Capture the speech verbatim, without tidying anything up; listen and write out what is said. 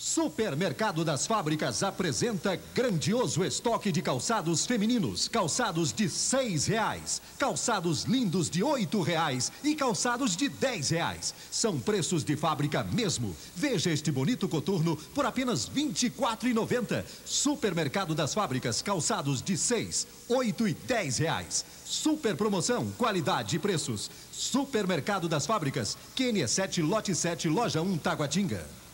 Supermercado das Fábricas apresenta grandioso estoque de calçados femininos. Calçados de seis reais, calçados lindos de oito reais e calçados de dez reais. São preços de fábrica mesmo. Veja este bonito coturno por apenas vinte e quatro reais e noventa centavos. Supermercado das Fábricas, calçados de seis, oito e dez reais. Super promoção, qualidade e preços. Supermercado das Fábricas, Q N sete, lote sete, loja um, Taguatinga.